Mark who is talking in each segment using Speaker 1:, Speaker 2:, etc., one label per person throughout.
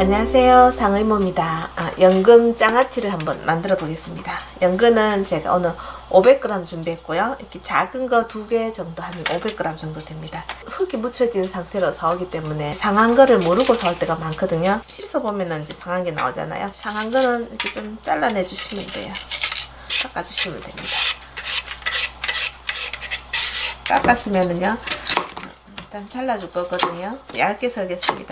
Speaker 1: 안녕하세요, 상의모입니다. 연근 장아찌를 한번 만들어 보겠습니다. 연근은 제가 오늘 500g 준비했고요. 이렇게 작은 거 2개 정도 하면 500g 정도 됩니다. 흙이 묻혀진 상태로 사오기 때문에 상한 거를 모르고 사올 때가 많거든요. 씻어보면 이제 상한 게 나오잖아요. 상한 거는 이렇게 좀 잘라내 주시면 돼요. 깎아주시면 됩니다. 깎았으면은요, 일단 잘라줄 거거든요. 얇게 썰겠습니다.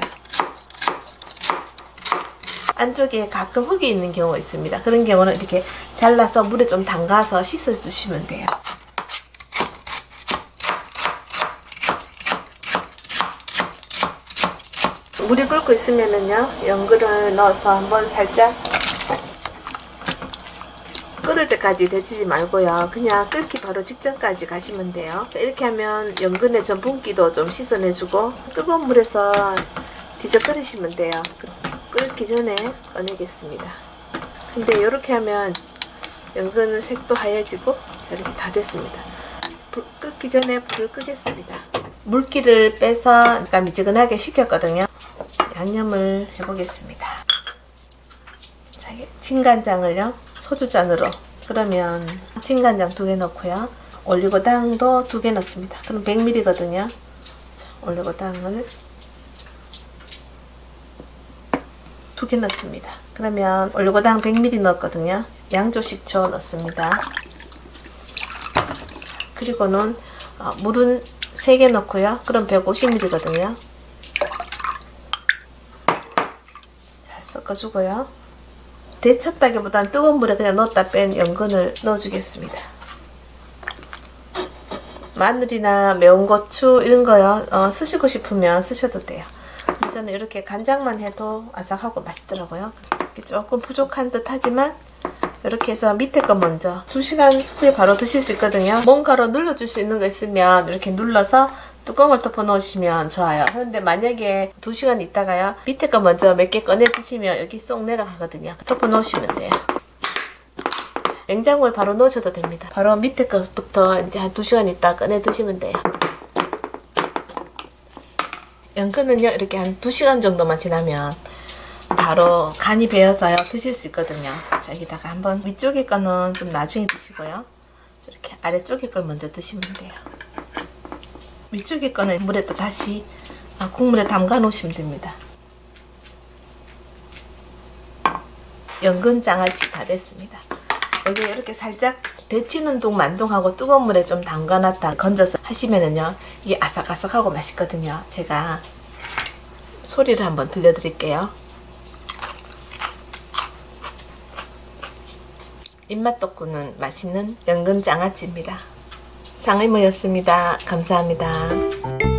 Speaker 1: 안쪽에 가끔 흙이 있는 경우가 있습니다. 그런 경우는 이렇게 잘라서 물에 좀 담가서 씻어 주시면 돼요. 물이 끓고 있으면은요, 연근을 넣어서 한번 살짝 끓을 때까지 데치지 말고요. 그냥 끓기 바로 직전까지 가시면 돼요. 자, 이렇게 하면 연근의 전분기도 좀 씻어내주고 뜨거운 물에서 뒤적거리시면 돼요. 끓기 전에 꺼내겠습니다. 근데 이렇게 하면 연근은 색도 하얘지고 자, 이렇게 다 됐습니다. 끓기 전에 불을 끄겠습니다. 물기를 빼서 약간 미지근하게 식혔거든요. 양념을 해보겠습니다. 자, 진간장을요, 소주잔으로, 그러면 진간장 2개 넣고요. 올리고당도 2개 넣습니다. 그럼 100ml거든요. 올리고당을 2개 넣습니다. 그러면 올리고당 100ml 넣었거든요. 양조식초 넣습니다. 그리고는 물은 3개 넣고요. 그럼 150ml거든요. 잘 섞어주고요. 데쳤다기보다는 뜨거운 물에 그냥 넣었다 뺀 연근을 넣어주겠습니다. 마늘이나 매운 고추 이런 거요, 쓰시고 싶으면 쓰셔도 돼요. 저는 이렇게 간장만 해도 아삭하고 맛있더라고요. 조금 부족한 듯 하지만 이렇게 해서 밑에 거 먼저 2시간 후에 바로 드실 수 있거든요. 뭔가로 눌러줄 수 있는 거 있으면 이렇게 눌러서 뚜껑을 덮어 놓으시면 좋아요. 그런데 만약에 2시간 있다가요, 밑에 거 먼저 몇 개 꺼내 드시면 여기 쏙 내려가거든요. 덮어 놓으시면 돼요. 냉장고에 바로 넣으셔도 됩니다. 바로 밑에 거부터 이제 한 2시간 있다 꺼내 드시면 돼요. 연근은요, 이렇게 한 2시간 정도만 지나면 바로 간이 배어서요 드실 수 있거든요. 자, 여기다가 한번 위쪽에 거는 좀 나중에 드시고요, 이렇게 아래쪽에 걸 먼저 드시면 돼요. 위쪽에 거는 물에 또 다시 국물에 담가 놓으시면 됩니다. 연근 장아찌 다 됐습니다. 여기 이렇게 살짝 데치는 둥 만둥하고 뜨거운 물에 좀 담가놨다 건져서 하시면은요, 이게 아삭아삭하고 맛있거든요. 제가 소리를 한번 들려드릴게요. 입맛 돋구는 맛있는 연근 장아찌입니다. 상의모였습니다. 감사합니다.